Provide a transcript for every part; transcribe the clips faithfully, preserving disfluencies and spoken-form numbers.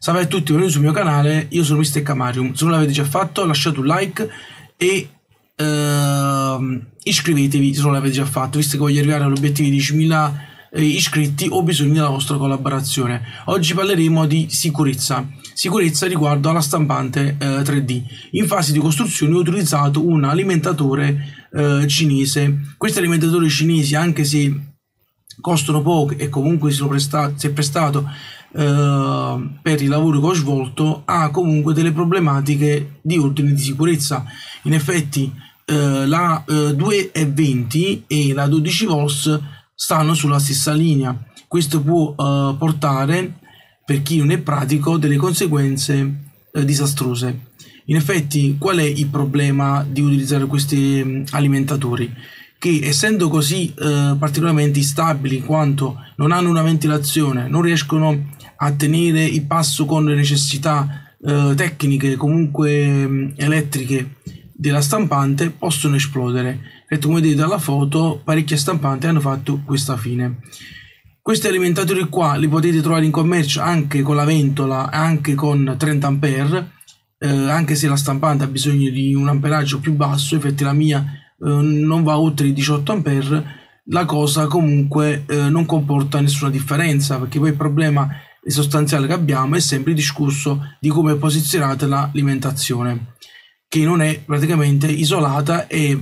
Salve a tutti, benvenuti sul mio canale, io sono mister Camarium. Se non l'avete già fatto lasciate un like e uh, iscrivetevi se non l'avete già fatto, visto che voglio arrivare all'obiettivo di diecimila eh, iscritti ho bisogno della vostra collaborazione. Oggi parleremo di sicurezza, sicurezza riguardo alla stampante eh, tre D. In fase di costruzione ho utilizzato un alimentatore eh, cinese. Questi alimentatori cinesi, anche se costano poco e comunque si, prestato, si è prestato Uh, per i lavori che ho svolto, ha comunque delle problematiche di ordine di sicurezza. In effetti uh, la uh, due e venti e la dodici volt stanno sulla stessa linea. Questo può uh, portare, per chi non è pratico, delle conseguenze uh, disastrose. In effetti, qual è il problema di utilizzare questi um, alimentatori? Che essendo così uh, particolarmente instabili, in quanto non hanno una ventilazione, non riescono a tenere il passo con le necessità uh, tecniche, comunque um, elettriche della stampante, possono esplodere. E come vedete dalla foto, parecchie stampanti hanno fatto questa fine. Questi alimentatori qua li potete trovare in commercio anche con la ventola, anche con trenta ampere, uh, anche se la stampante ha bisogno di un amperaggio più basso. Infatti la mia non va oltre i diciotto ampere. La cosa comunque eh, non comporta nessuna differenza, perché poi il problema sostanziale che abbiamo è sempre il discorso di come è posizionata l'alimentazione, che non è praticamente isolata e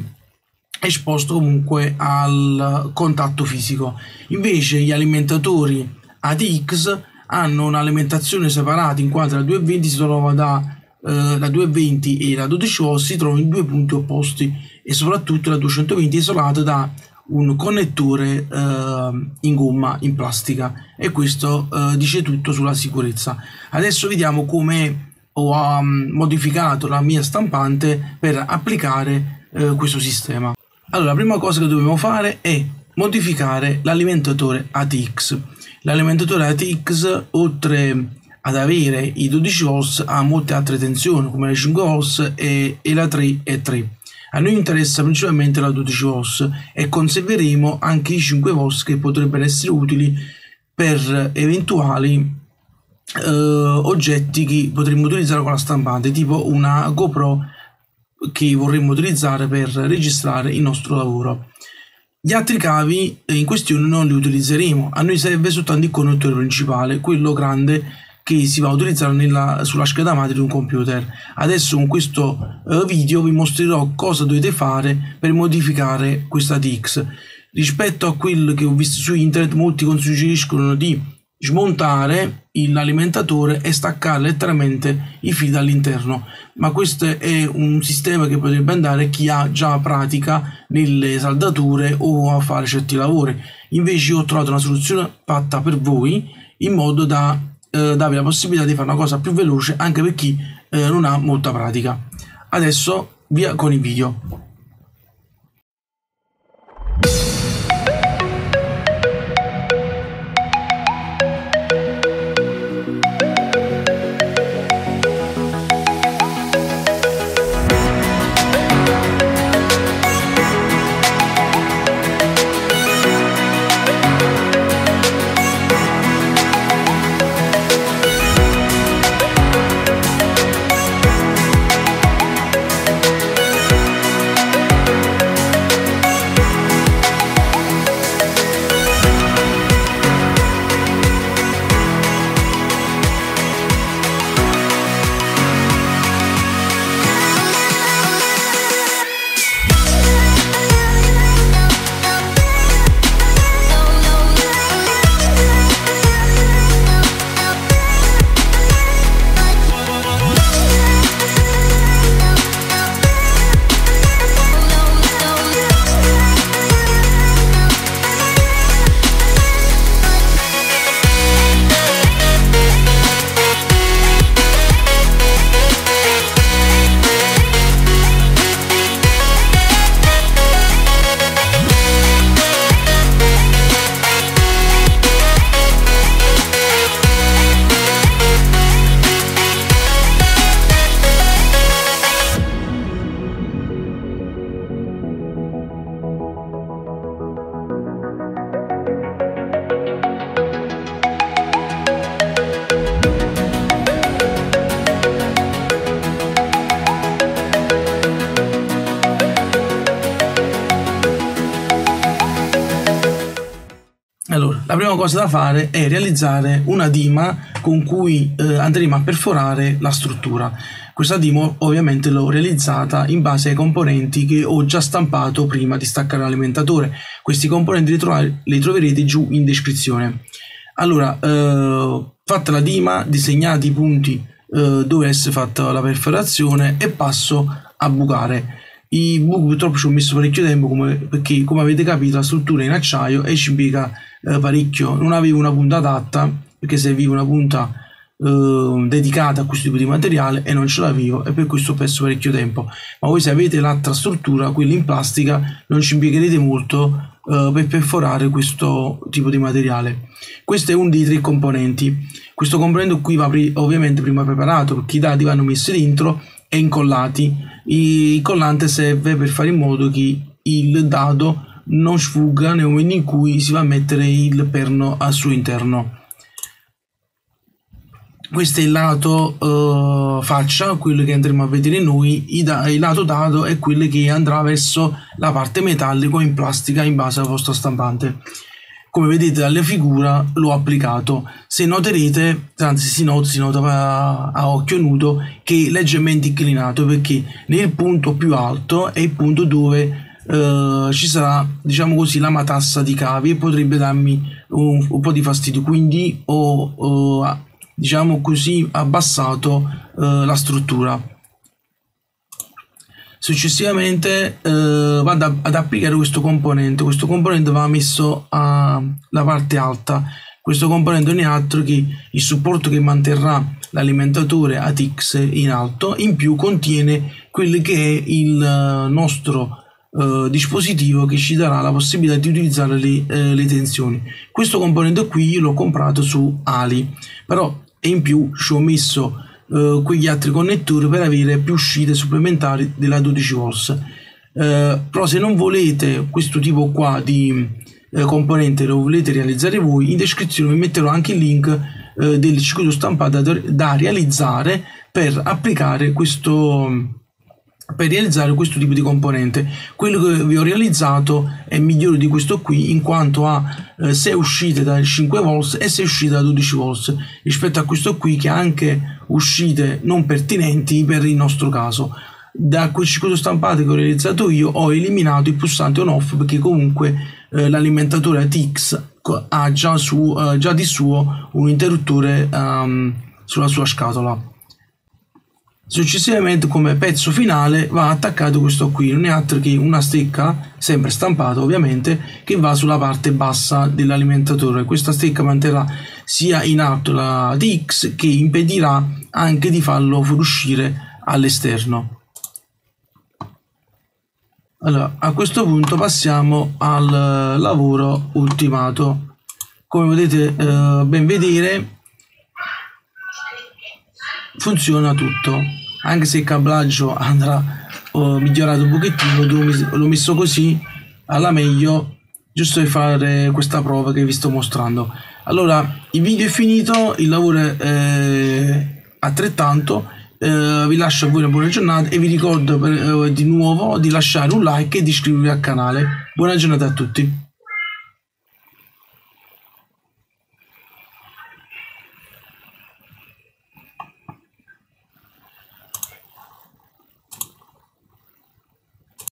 esposto comunque al contatto fisico. Invece gli alimentatori A T X hanno un'alimentazione separata, in quanto la due e venti si trova da Uh, la due e venti e la dodici volt si trovano in due punti opposti, e soprattutto la duecentoventi è isolata da un connettore uh, in gomma, in plastica, e questo uh, dice tutto sulla sicurezza. Adesso vediamo come ho um, modificato la mia stampante per applicare uh, questo sistema. Allora, la prima cosa che dobbiamo fare è modificare l'alimentatore A T X. L'alimentatore A T X, oltre ad avere i dodici volt, ha molte altre tensioni come le cinque volt e, e la tre e tre. A noi interessa principalmente la dodici volt e conserveremo anche i cinque volt, che potrebbero essere utili per eventuali eh, oggetti che potremmo utilizzare con la stampante, tipo una GoPro che vorremmo utilizzare per registrare il nostro lavoro. Gli altri cavi in questione non li utilizzeremo, a noi serve soltanto il connettore principale, quello grande che si va a utilizzare nella, sulla scheda madre di un computer. Adesso con questo uh, video vi mostrerò cosa dovete fare per modificare questa A T X. Rispetto a quello che ho visto su internet, molti suggeriscono di smontare l'alimentatore e staccare letteralmente i fili dall'interno, ma questo è un sistema che potrebbe andare chi ha già pratica nelle saldature o a fare certi lavori. Invece io ho trovato una soluzione fatta per voi, in modo da Eh, dare la possibilità di fare una cosa più veloce anche per chi eh, non ha molta pratica. Adesso via con il video. la prima cosa da fare è realizzare una dima con cui eh, andremo a perforare la struttura. Questa dima ovviamente l'ho realizzata in base ai componenti che ho già stampato prima di staccare l'alimentatore. Questi componenti li, trovare, li troverete giù in descrizione. Allora, eh, fatta la dima, disegnati i punti eh, dove essere fatta la perforazione, e passo a bucare. I buchi purtroppo ci ho messo parecchio tempo, come, perché come avete capito la struttura è in acciaio e ci impiega eh, parecchio. Non avevo una punta adatta, perché serviva una punta eh, dedicata a questo tipo di materiale e non ce l'avevo, e per questo ho perso parecchio tempo. Ma voi, se avete l'altra struttura, quella in plastica, non ci impiegherete molto eh, per perforare questo tipo di materiale. Questo è uno dei tre componenti. Questo componente qui va ovviamente prima preparato, perché i dati vanno messi dentro e incollati. Il collante serve per fare in modo che il dado non sfugga nel momento in cui si va a mettere il perno al suo interno. Questo è il lato uh, faccia, quello che andremo a vedere noi. Il lato dado è quello che andrà verso la parte metallica in plastica in base alla vostra stampante. Come vedete dalla figura l'ho applicato. Se noterete, anzi si nota, si nota a, a occhio nudo, che è leggermente inclinato, perché nel punto più alto è il punto dove eh, ci sarà, diciamo così, la matassa di cavi e potrebbe darmi un, un po' di fastidio. Quindi ho, ho diciamo così, abbassato eh, la struttura. Successivamente eh, vado ad applicare questo componente. Questo componente va messo alla parte alta. Questo componente non è altro che il supporto che manterrà l'alimentatore A T X in alto, in più contiene quello che è il nostro eh, dispositivo che ci darà la possibilità di utilizzare le, eh, le tensioni. Questo componente qui io l'ho comprato su Ali, però e in più ci ho messo Uh, quegli altri connettori per avere più uscite supplementari della dodici volt. Uh, però se non volete questo tipo qua di uh, componente, lo volete realizzare voi, in descrizione vi metterò anche il link uh, del circuito stampato da, da realizzare per applicare questo per realizzare questo tipo di componente. Quello che vi ho realizzato è migliore di questo qui, in quanto ha eh, sei uscite da cinque volt e sei uscite da dodici volt, rispetto a questo qui che ha anche uscite non pertinenti per il nostro caso. Da quel circuito stampato che ho realizzato io ho eliminato il pulsante on off, perché comunque eh, l'alimentatore A T X ha già, su, eh, già di suo un interruttore um, sulla sua scatola. Successivamente, come pezzo finale, va attaccato questo qui, non è altro che una stecca, sempre stampata ovviamente, che va sulla parte bassa dell'alimentatore. Questa stecca manterrà sia in alto la A T X, che impedirà anche di farlo fuoriuscire all'esterno. Allora, a questo punto passiamo al lavoro ultimato. Come potete eh, ben vedere, funziona tutto. Anche se il cablaggio andrà oh, migliorato un pochettino, l'ho messo così alla meglio, giusto per fare questa prova che vi sto mostrando. Allora, il video è finito, il lavoro è eh, altrettanto. Eh, vi lascio a voi una buona giornata e vi ricordo per, eh, di nuovo di lasciare un like e di iscrivervi al canale. Buona giornata a tutti.